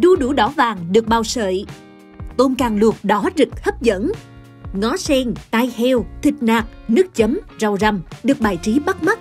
đu đủ đỏ vàng được bao sợi. Tôm càng luộc đỏ rực hấp dẫn. Ngó sen, tai heo, thịt nạc, nước chấm, rau răm được bài trí bắt mắt.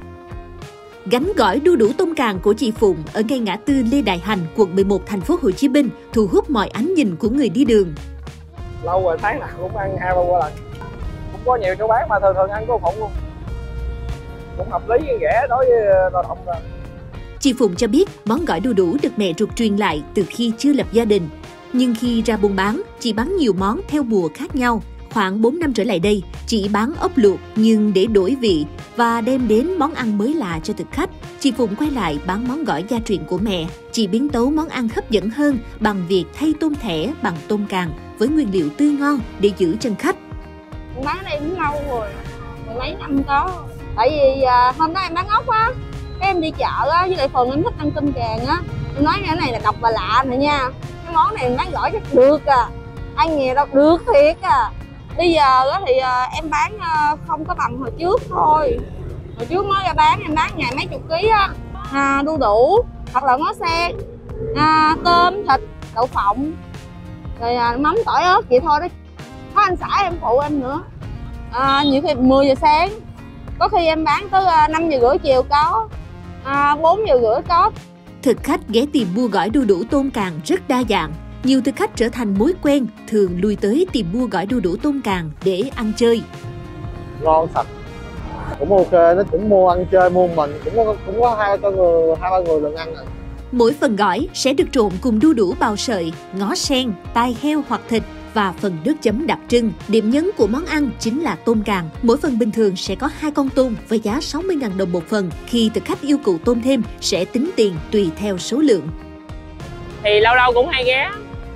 Gánh gỏi đu đủ tôm càng của chị Phụng ở ngay ngã tư Lê Đại Hành, quận 11, thành phố Hồ Chí Minh thu hút mọi ánh nhìn của người đi đường. Lâu rồi tháng nào cũng ăn 2-3 lần. Cũng có nhiều chỗ bán mà thường ăn của Phụng luôn. Cũng hợp lý rẻ đối với lao động rồi. Chị Phụng cho biết món gỏi đu đủ được mẹ ruột truyền lại từ khi chưa lập gia đình. Nhưng khi ra buôn bán, chị bán nhiều món theo mùa khác nhau. Khoảng 4 năm trở lại đây, chị bán ốc luộc nhưng để đổi vị và đem đến món ăn mới lạ cho thực khách. Chị Phụng quay lại bán món gỏi gia truyền của mẹ. Chị biến tấu món ăn hấp dẫn hơn bằng việc thay tôm thẻ bằng tôm càng với nguyên liệu tươi ngon để giữ chân khách. Bán ở đây cũng lâu rồi, mười mấy năm có. Tại vì hôm đó em bán ốc á, cái em đi chợ á, với lại phần em thích ăn tôm càng á. Em nói cái này là độc và lạ này nha. Cái món này bán gỏi chắc được à. Ăn nhiều đâu, được thiệt à. Bây giờ thì em bán không có bằng hồi trước thôi. Hồi trước mới ra bán, em bán ngày mấy chục ký á. Đu đủ, hoặc là ngó sen, tôm, thịt, đậu phộng, rồi mắm, tỏi, ớt vậy thôi đó. Có anh xã em phụ em nữa. Nhiều khi 10 giờ sáng, có khi em bán tới 5 giờ rưỡi chiều có, 4 giờ rưỡi có. Thực khách ghé tìm mua gỏi đu đủ tôm càng rất đa dạng. Nhiều thực khách trở thành mối quen, thường lui tới tìm mua gỏi đu đủ tôm càng để ăn chơi. Ngon sạch, cũng ok, nó cũng mua ăn chơi, mua mình cũng có 2-3 người lần ăn rồi. Mỗi phần gỏi sẽ được trộn cùng đu đủ bào sợi, ngó sen, tai heo hoặc thịt và phần nước chấm đặc trưng. Điểm nhấn của món ăn chính là tôm càng. Mỗi phần bình thường sẽ có 2 con tôm với giá 60.000 đồng một phần. Khi thực khách yêu cầu tôm thêm sẽ tính tiền tùy theo số lượng. Thì lâu lâu cũng hay ghé.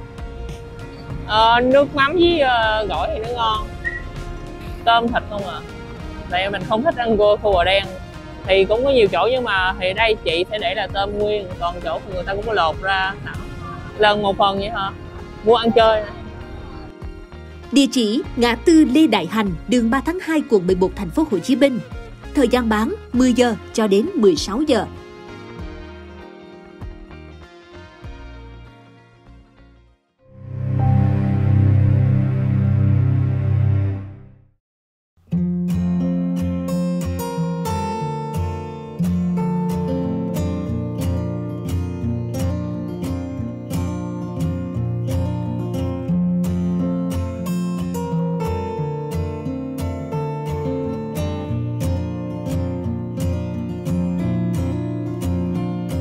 Nước mắm với gỏi thì nó ngon. Tôm thịt không à. Tại mình không thích ăn khô bò đen. Thì cũng có nhiều chỗ nhưng mà thì đây chị sẽ để là tôm nguyên, còn chỗ người ta cũng có lột ra lần một phần vậy hả? Mua ăn chơi. Địa chỉ ngã tư Lê Đại Hành, đường 3 tháng 2, quận 11, thành phố Hồ Chí Minh. Thời gian bán 10 giờ cho đến 16 giờ.